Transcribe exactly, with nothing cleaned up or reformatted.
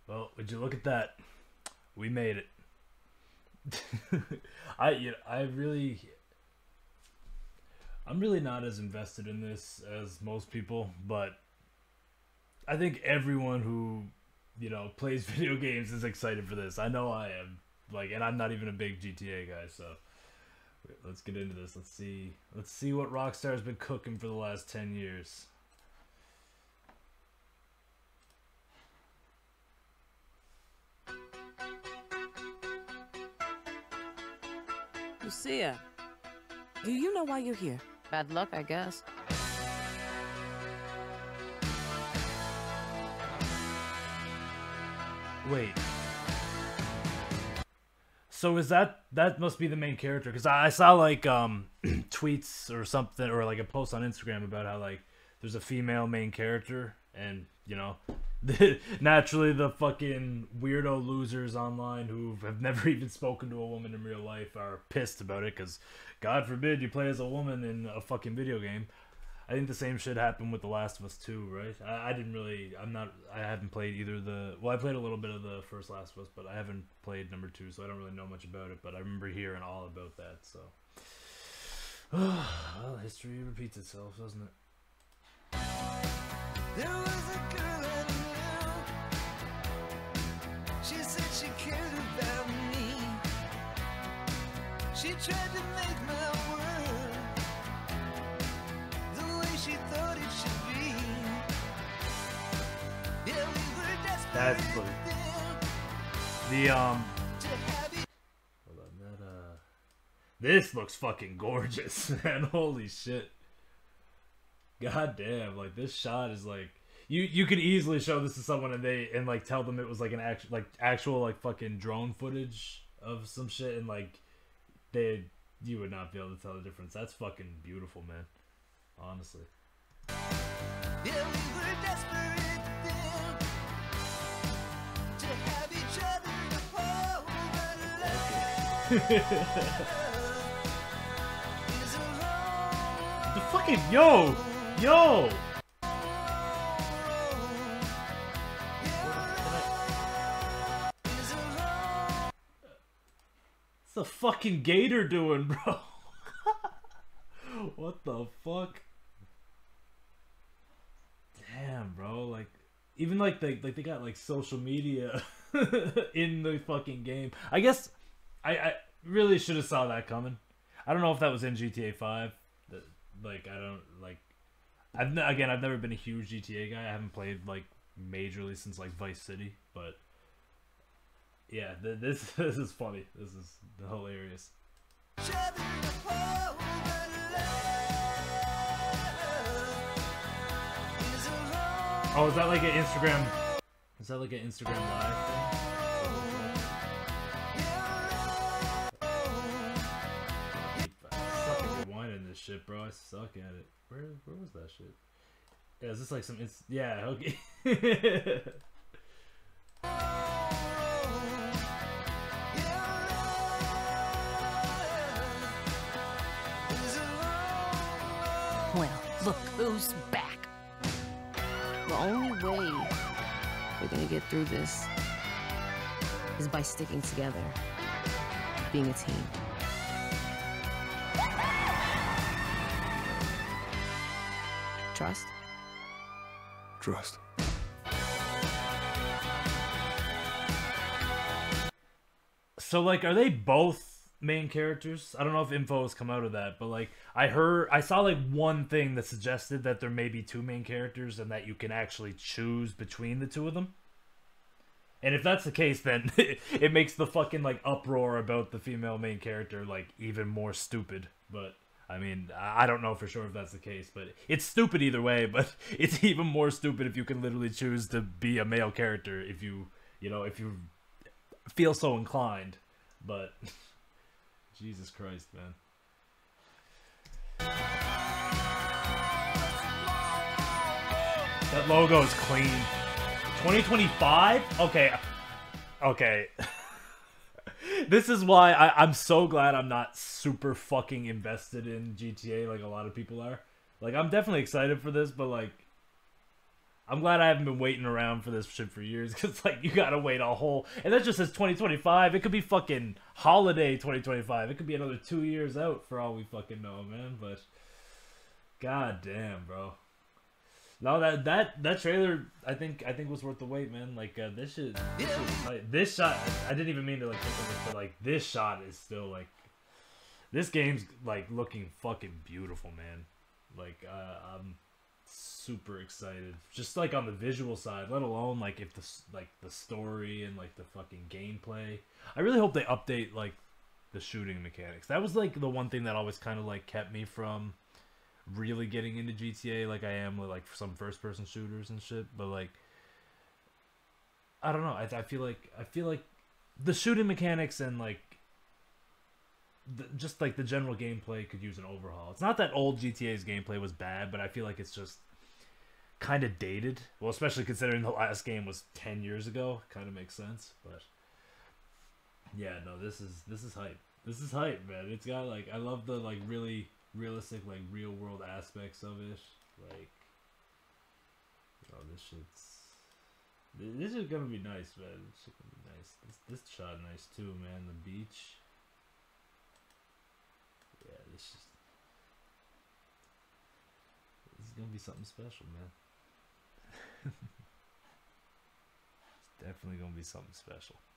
Well, would you look at that? We made it. I you know, I really I'm really not as invested in this as most people, but I think everyone who, you know, plays video games is excited for this. I know I am. Like, and I'm not even a big G T A guy, so let's get into this. Let's see. Let's see what Rockstar's been cooking for the last ten years. Lucia, do you know why you're here? Bad luck, I guess. Wait. So is that that must be the main character? Because I, I saw like um tweets or something, or like a post on Instagram about how like there's a female main character, and you know, naturally the fucking weirdo losers online who have never even spoken to a woman in real life are pissed about it because God forbid you play as a woman in a fucking video game. I think the same shit happened with The Last of Us two, right? I, I didn't really, I'm not, I haven't played either the, well, I played a little bit of the first Last of Us, but I haven't played number two, so I don't really know much about it, but I remember hearing all about that, so. Well, history repeats itself, doesn't it? There was a girl I knew. She said she cared about me. She tried to make my world the way she thought it should be. Yeah, we were desperate. That's funny. The, um, hold on, that, uh, this looks fucking gorgeous, man, holy shit. God damn, like this shot is like you you could easily show this to someone and they and like tell them it was like an actual like actual like fucking drone footage of some shit and like they you would not be able to tell the difference. That's fucking beautiful, man. Honestly. Yeah, we were desperate then to have each other to hold our love. The fucking yo yo. What's the fucking gator doing, bro? What the fuck? Damn, bro. Like, even like they like they got like social media in the fucking game. I guess I I really should have saw that coming. I don't know if that was in G T A five. Like, I don't like. I've ne again, I've never been a huge G T A guy. I haven't played like majorly since like Vice City, but yeah, th this this is funny. This is hilarious. Oh, is that like an Instagram? Is that like an Instagram live thing? I suck at rewinding this shit, bro. I suck at it. Where where was that shit? Yeah, is this like some? It's yeah. Okay. Well, look who's back. The only way we're gonna get through this is by sticking together, being a team. Trust? Trust. So, like, are they both main characters? I don't know if info has come out of that, but, like, I heard, I saw, like, one thing that suggested that there may be two main characters and that you can actually choose between the two of them. And if that's the case, then it makes the fucking, like, uproar about the female main character, like, even more stupid. But, I mean, I don't know for sure if that's the case, but it's stupid either way, but it's even more stupid if you can literally choose to be a male character if you, you know, if you feel so inclined. But Jesus Christ, man. That logo is clean. twenty twenty-five? Okay. Okay. This is why I, I'm so glad I'm not super fucking invested in G T A like a lot of people are. Like, I'm definitely excited for this, but like, I'm glad I haven't been waiting around for this shit for years, because, like, you gotta wait a whole... And that just says twenty twenty-five. It could be fucking holiday twenty twenty-five. It could be another two years out for all we fucking know, man. But, god damn, bro. No, that that that trailer, I think I think was worth the wait, man. Like, uh, this shit... This, shit, like, this shot... I didn't even mean to, like, think of it, but, like, this shot is still, like... This game's, like, looking fucking beautiful, man. Like, uh, I'm... super excited, just like on the visual side, let alone like if the like the story and like the fucking gameplay. I really hope they update like the shooting mechanics. That was like the one thing that always kind of like kept me from really getting into G T A like I am with like some first person shooters and shit. But like I don't know, I, I feel like I feel like the shooting mechanics and like the, just like the general gameplay could use an overhaul. It's not that old G T A's gameplay was bad, but I feel like it's just kind of dated. Well, especially considering the last game was ten years ago. Kind of makes sense. But yeah, no, this is this is hype. This is hype, man. It's got like, I love the like really realistic like real world aspects of it. Like, oh, this shit's this is gonna be nice, man. This shit gonna be nice. This this shot nice too, man. The beach. Yeah, this is this is gonna be something special, man. It's definitely gonna be something special.